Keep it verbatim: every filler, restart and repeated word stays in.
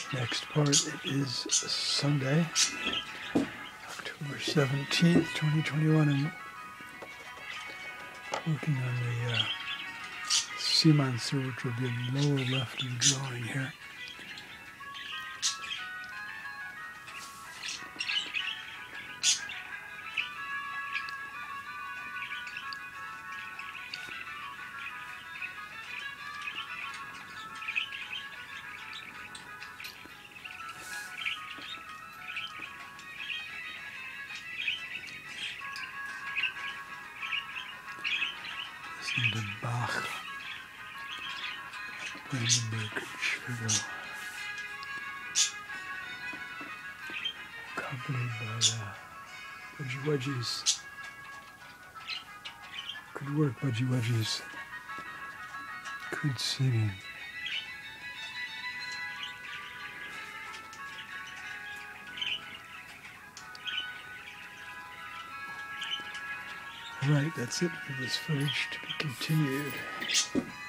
Next part, it is Sunday, October seventeenth, twenty twenty-one. I'm working on the uh, Semancer, which will be the lower left of the drawing here. The Bach, Brandenburg Concerto, accompanied by uh, Budgie Wedgies. Good work, Budgie Wedgies. Good singing. All right, that's it for this footage, to be continued.